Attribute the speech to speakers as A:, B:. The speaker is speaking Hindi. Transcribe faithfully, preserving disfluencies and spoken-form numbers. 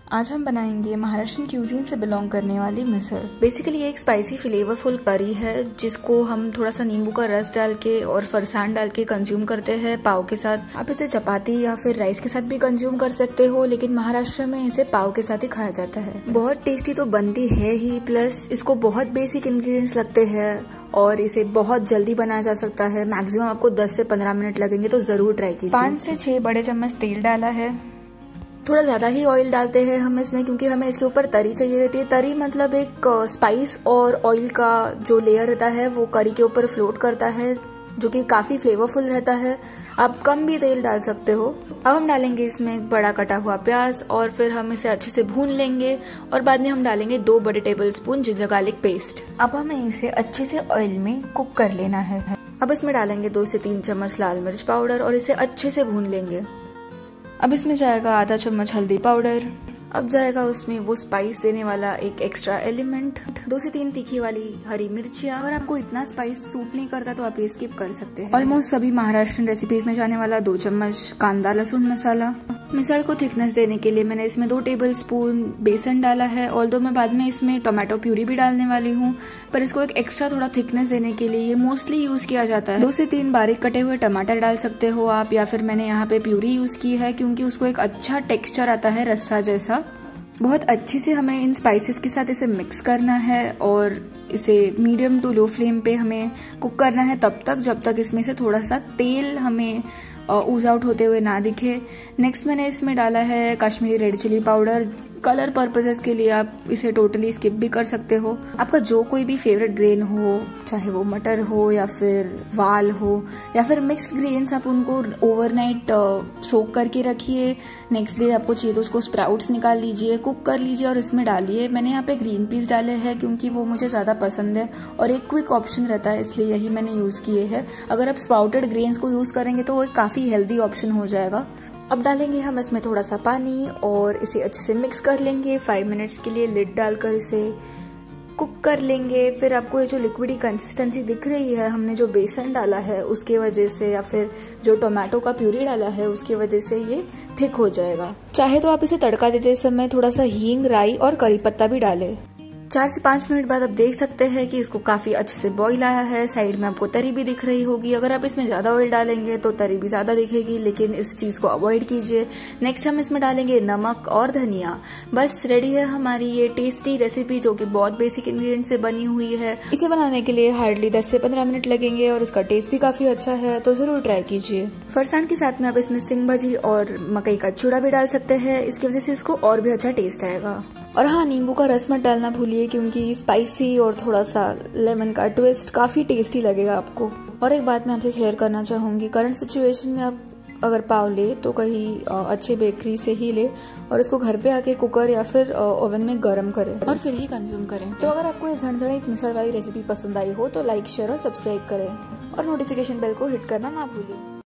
A: आज हम बनाएंगे महाराष्ट्रियन क्यूजीन से बिलोंग करने वाली मिसल। बेसिकली एक स्पाइसी फ्लेवरफुल करी है जिसको हम थोड़ा सा नींबू का रस डाल के और फरसान डाल के कंज्यूम करते हैं पाव के साथ। आप इसे चपाती या फिर राइस के साथ भी कंज्यूम कर सकते हो, लेकिन महाराष्ट्र में इसे पाव के साथ ही खाया जाता है। बहुत टेस्टी तो बनती है ही, प्लस इसको बहुत बेसिक इंग्रेडिएंट्स लगते हैं और इसे बहुत जल्दी बनाया जा सकता है। मैक्सिमम आपको दस से पंद्रह मिनट लगेंगे, तो जरूर ट्राई कीजिए। पाँच से छह बड़े चम्मच तेल डाला है। थोड़ा ज्यादा ही ऑयल डालते हैं हम इसमें, क्योंकि हमें इसके ऊपर तरी चाहिए रहती है। तरी मतलब एक स्पाइस और ऑयल का जो लेयर रहता है वो करी के ऊपर फ्लोट करता है, जो कि काफी फ्लेवरफुल रहता है। आप कम भी तेल डाल सकते हो। अब हम डालेंगे इसमें एक बड़ा कटा हुआ प्याज और फिर हम इसे अच्छे से भून लेंगे और बाद में हम डालेंगे दो बड़े tablespoon ginger garlic paste. अब हमें इसे अच्छे से ऑयल में कुक कर लेना है। अब इसमें डालेंगे दो से तीन चम्मच लाल मिर्च पाउडर और इसे अच्छे से भून लेंगे। अब इसमें जाएगा आधा चम्मच हल्दी पाउडर। अब जाएगा उसमें वो स्पाइस देने वाला एक एक्स्ट्रा एलिमेंट, दो से तीन तीखी वाली हरी मिर्चियाँ। अगर आपको इतना स्पाइस सूट नहीं करता तो आप ये स्किप कर सकते हैं। ऑलमोस्ट सभी महाराष्ट्रियन रेसिपीज में जाने वाला दो चम्मच कांदा लहसुन मसाला। मिसल को थिकनेस देने के लिए मैंने इसमें दो टेबल स्पून बेसन डाला है। ऑल्दो मैं बाद में इसमें टोमेटो प्यूरी भी डालने वाली हूँ, पर इसको एक एक्स्ट्रा थोड़ा थिकनेस देने के लिए ये मोस्टली यूज किया जाता है। दो से तीन बारीक कटे हुए टमाटर डाल सकते हो आप, या फिर मैंने यहाँ पे प्यूरी यूज की है क्योंकि उसको एक अच्छा टेक्सचर आता है रस्सा जैसा। बहुत अच्छे से हमें इन स्पाइसेस के साथ इसे मिक्स करना है और इसे मीडियम टू लो फ्लेम पे हमें कुक करना है तब तक जब तक इसमें से थोड़ा सा तेल हमें ऊज आउट होते हुए ना दिखे। नेक्स्ट मैंने इसमें डाला है Kashmiri red chilli powder. Colour purposes के लिए आप इसे टोटली स्किप भी कर सकते हो। आपका जो कोई भी फेवरेट ग्रेन हो, चाहे वो मटर हो या फिर वाल हो या फिर मिक्स्ड ग्रेन्स, आप उनको ओवरनाइट सोक करके रखिए। नेक्स्ट डे आपको चाहिए तो उसको स्प्राउट्स निकाल लीजिए, कुक कर लीजिए और इसमें डालिए। मैंने यहाँ पे ग्रीन पीस डाले हैं क्योंकि वो मुझे ज्यादा पसंद है और एक क्विक ऑप्शन रहता है, इसलिए यही मैंने यूज किए हैं। अगर आप स्प्राउटेड ग्रेन्स को यूज करेंगे तो वो एक काफी हेल्दी ऑप्शन हो जाएगा। अब डालेंगे हम इसमें थोड़ा सा पानी और इसे अच्छे से मिक्स कर लेंगे। फाइव मिनट्स के लिए लिड डालकर इसे कुक कर लेंगे। फिर आपको ये जो लिक्विडी कंसिस्टेंसी दिख रही है, हमने जो बेसन डाला है उसके वजह से या फिर जो टोमेटो का प्यूरी डाला है उसकी वजह से ये थिक हो जाएगा। चाहे तो आप इसे तड़का देते समय थोड़ा सा हींग, राई और करी पत्ता भी डालें। चार से पांच मिनट बाद आप देख सकते हैं कि इसको काफी अच्छे से बॉईल आया है। साइड में आपको तरी भी दिख रही होगी। अगर आप इसमें ज्यादा ऑयल डालेंगे तो तरी भी ज्यादा दिखेगी, लेकिन इस चीज को अवॉइड कीजिए। नेक्स्ट हम इसमें डालेंगे नमक और धनिया। बस रेडी है हमारी ये टेस्टी रेसिपी, जो कि बहुत बेसिक इंग्रेडिएंट से बनी हुई है। इसे बनाने के लिए हार्डली दस से पंद्रह मिनट लगेंगे और इसका टेस्ट भी काफी अच्छा है, तो जरूर ट्राई कीजिए। फरसान के साथ में आप इसमें सिंग भाजी और मकई का चूड़ा भी डाल सकते हैं, इसकी वजह से इसको और भी अच्छा टेस्ट आएगा। और हाँ, नींबू का रस मत डालना भूलिए, क्योंकि स्पाइसी और थोड़ा सा लेमन का ट्विस्ट काफी टेस्टी लगेगा आपको। और एक बात मैं आपसे शेयर करना चाहूंगी, करंट सिचुएशन में आप अगर पाव ले तो कहीं अच्छे बेकरी से ही ले और इसको घर पे आके कुकर या फिर ओवन में गर्म करें और फिर ही कंज्यूम करें। तो अगर आपको ये झणझण मिसल वाली रेसिपी पसंद आई हो तो लाइक, शेयर और सब्सक्राइब करें और नोटिफिकेशन बेल को हिट करना ना भूलिए।